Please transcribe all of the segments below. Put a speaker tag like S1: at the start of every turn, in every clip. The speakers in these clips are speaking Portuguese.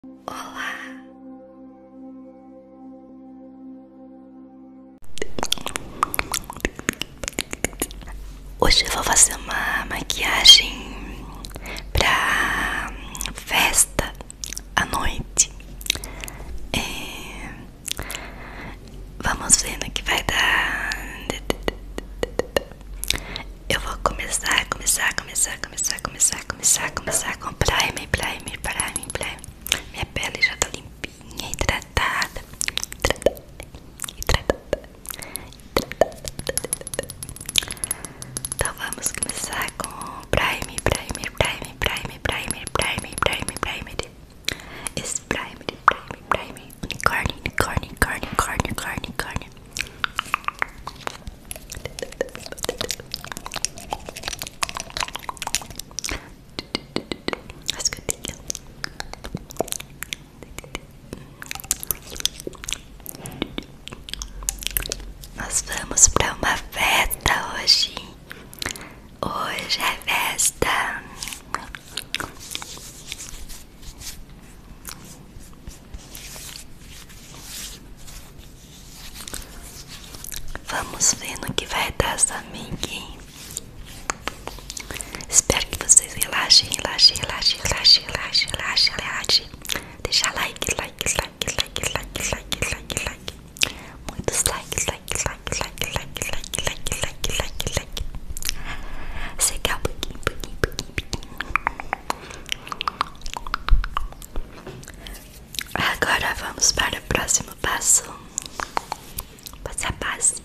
S1: Olá, hoje eu vou fazer uma maquiagem pra festa à noite. Vamos ver no que vai dar. Eu vou começar com primer. Minha pele já tá limpinha, hidratada. Então vamos começar com primer. Esse primer. Unicórnio. As gotinhas. Nós vamos pra uma festa hoje. Hoje é festa. Vamos ver no que vai dar, amiguinho. Espero que vocês relaxem. Deixa like. Muitos likes. Secar um pouquinho. Agora vamos para o próximo passo. Passo a passo.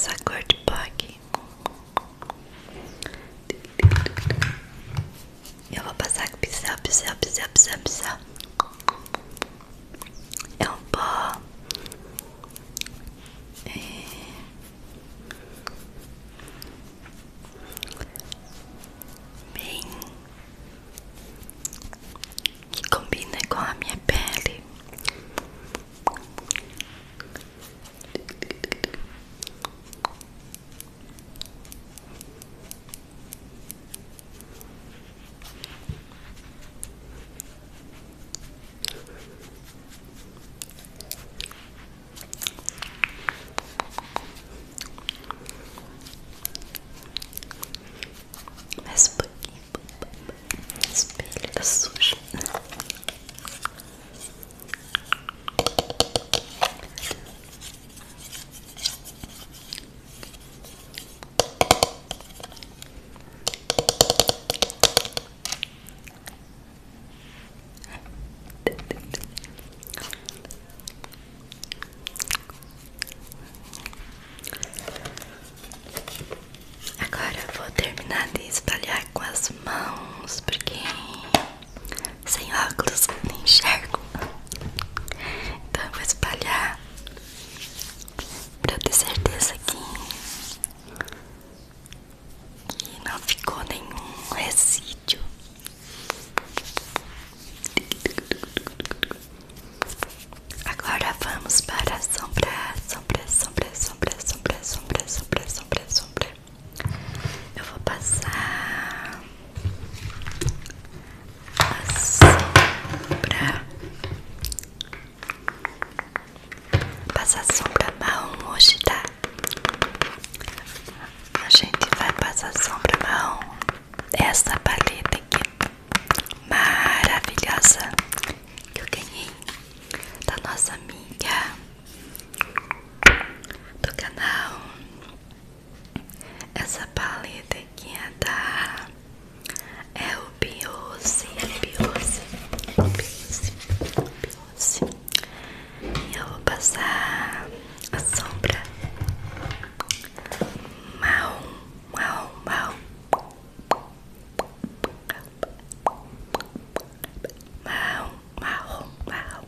S1: essa cor de pó aqui. Eu vou passar com pincel, pincel, pincel, pincel, pincel. É um pó bem que combina com a minha pele. Mais um pouquinho. Espelho tá sujo. Agora eu vou terminar de espalhar com as mãos, porque sem óculos não enxergo. Então eu vou espalhar pra ter certeza que não ficou nenhum resíduo. Agora vamos para a sombra, sombra, sombra, sombra, sombra, sombra, sombra, sombra, sombra. Eu vou passar a sombra. Passar sombra marrom hoje, tá? A gente vai passar sombra marrom. Essa paleta aqui maravilhosa que eu ganhei da nossa amiga do canal. Essa paleta aqui é da o Biose, Biose. E eu vou passar a sombra marrom, marrom, marrom, marrom, marrom, marrom.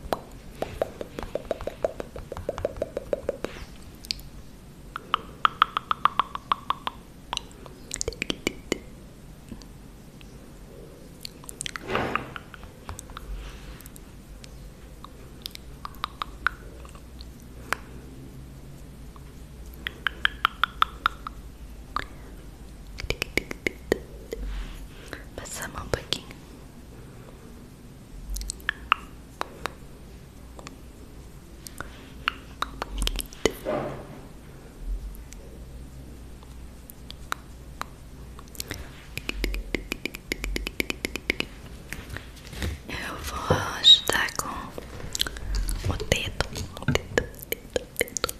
S1: Passamos um pouquinho. Eu vou ajudar com o dedo, o dedo, dedo, dedo.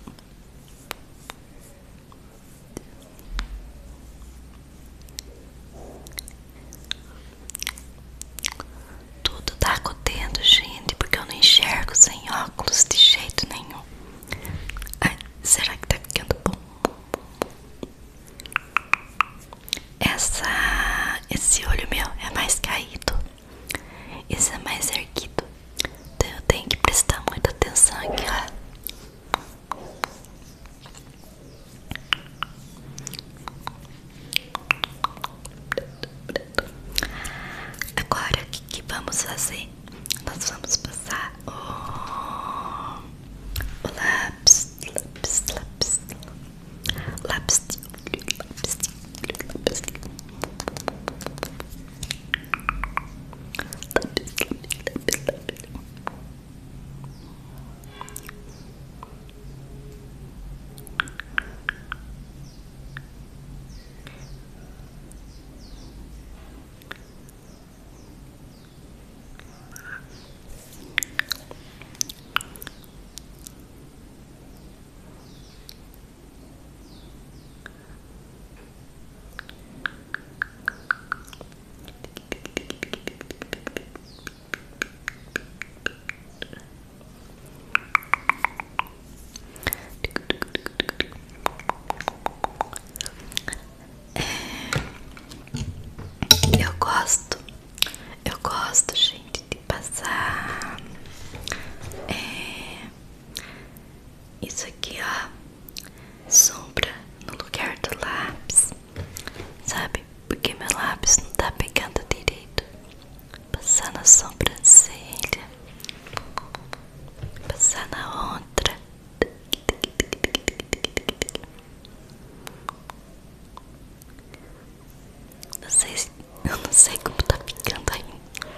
S1: sei como tá ficando aí.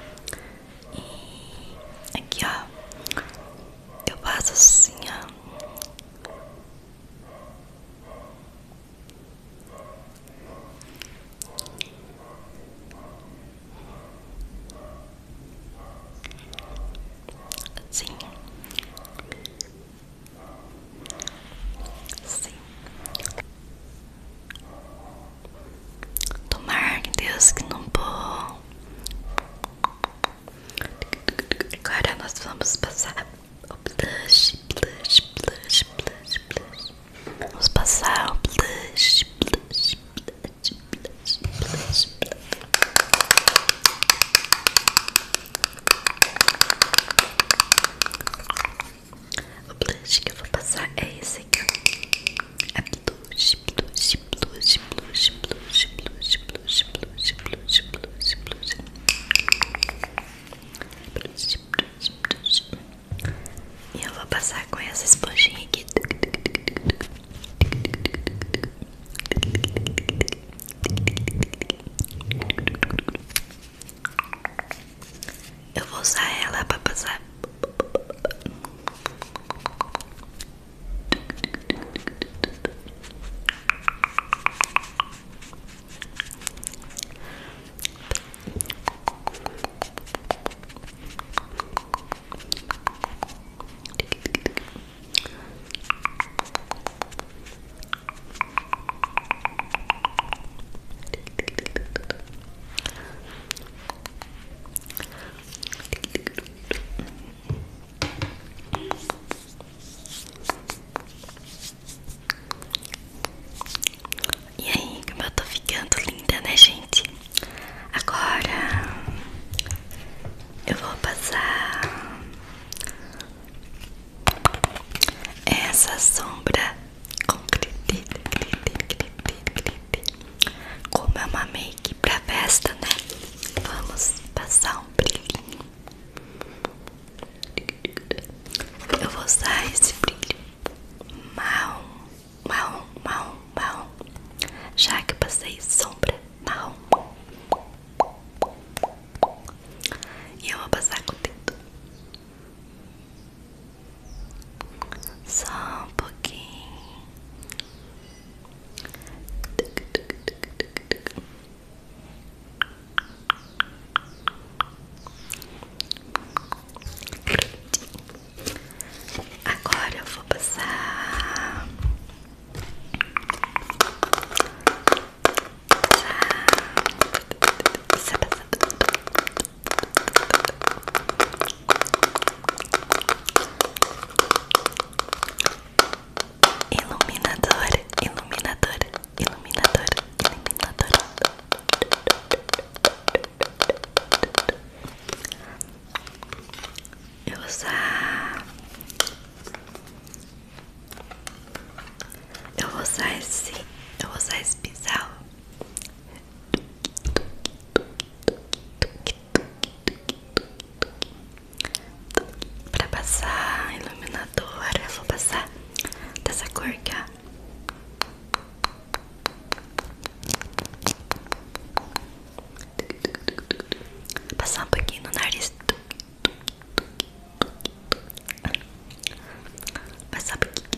S1: E aqui, ó, eu faço assim, ó. Assim. Assim. Tomar que Deus que não vou. Agora nós vamos passar o blush, blush, blush, blush, blush. Vamos passar o blush, blush, blush, blush, blush, blush. O blush que eu vou passar é esse aqui. É blush, blush, blush, blush, blush, blush, blush, blush, blush, blush, blush. Blush, blush, blush. E eu vou passar com essa esponjinha aqui. Eu vou usar ela pra passar. E aí, como eu tô ficando linda, né, gente? Agora eu vou passar essa sombra com glitter, glitter, glitter, glitter. Como é uma make pra festa, né? Vamos passar um brilhinho. Eu vou usar esse brilho marrom, marrom, marrom, marrom. Já que eu passei sombra marrom. E eu vou passar com o dedo. Só um pouquinho. Agora eu vou passar iluminadora, iluminadora, iluminadora, iluminadora. Eu vou usar. Eu vou usar esse. Eu vou usar esse pincel. Pra passar iluminador, eu vou passar dessa cor aqui, ó. Passar um pouquinho no nariz. Passar um pouquinho.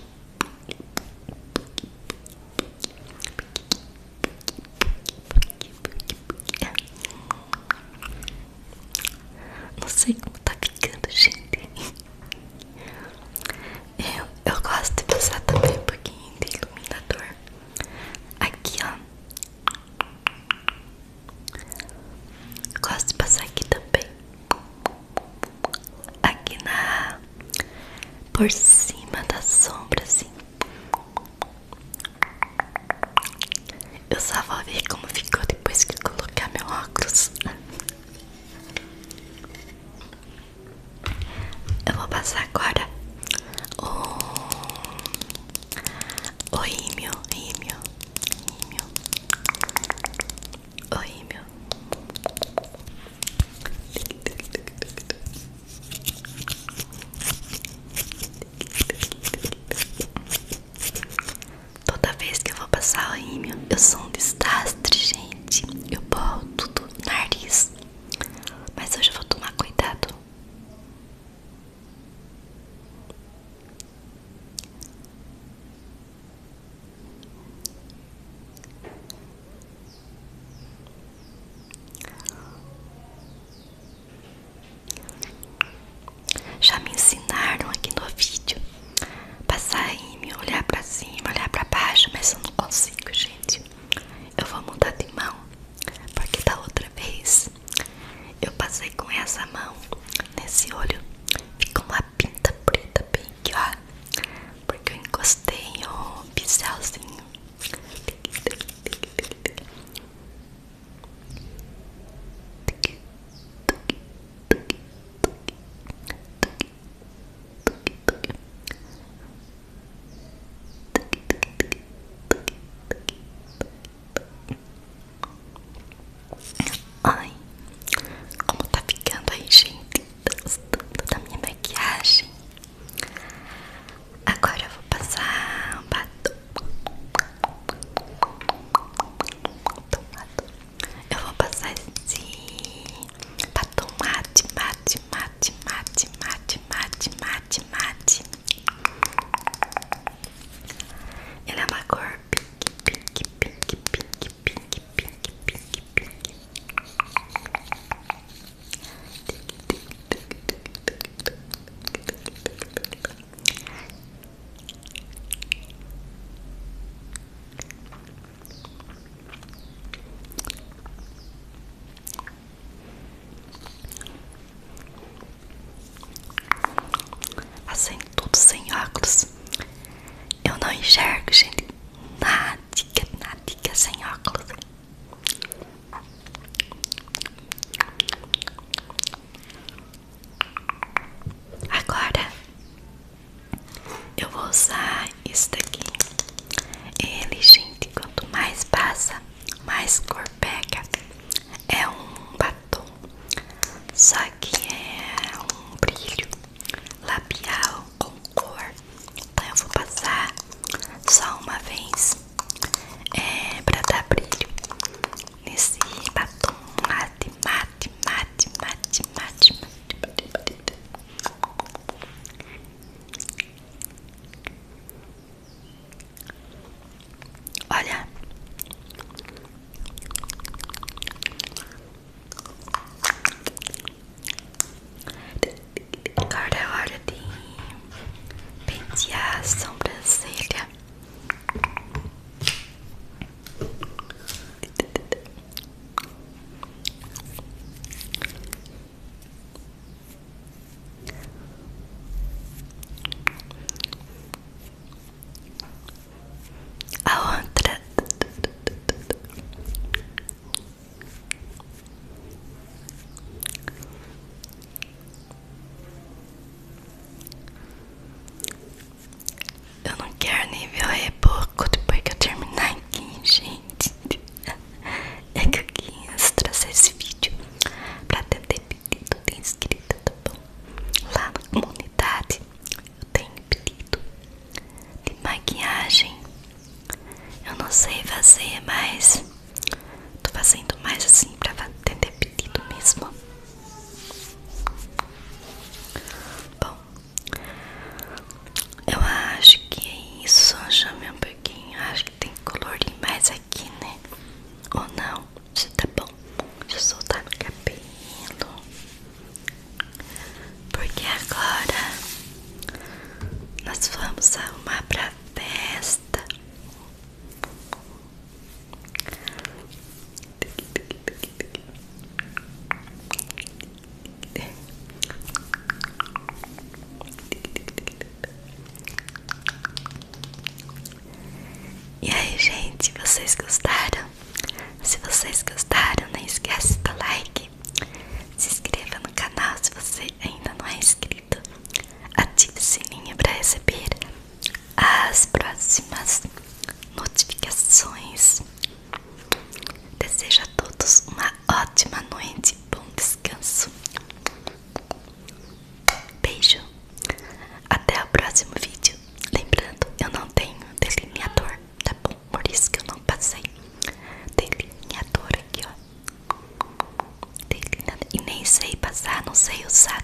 S1: Não sei como tá ficando, gente. Eu gosto de passar também um pouquinho de iluminador aqui, ó. Gosto de passar aqui também. Aqui por cima da sombra, assim. Eu só vou ver como ficou depois que eu colocar meu óculos. Eu vou passar agora o rímel, rímel, rímel, o rímel. Toda vez que eu vou passar o rímel, eu sou um desastre, gente. Eu boto tudo no nariz. não sei fazer, mas tô fazendo mais assim pra atender pedido mesmo. Bom, eu acho que é isso. Chame um pouquinho. Acho que tem que colorir mais aqui, né? Ou não? Já tá bom. Deixa eu soltar no cabelo. Porque agora nós vamos arrumar pra festa. E aí, gente, vocês gostaram? Se vocês gostaram, não esquece do like. Se inscreva no canal se você ainda não é inscrito. Ative o sininho para receber as próximas notificações. Desejo a todos uma ótima noite e bom descanso. Beijo. Até o próximo vídeo. Lembrando, eu não tenho delineador, tá bom? Por isso que eu não passei delineador aqui, ó. Delineador. E nem sei passar, não sei usar.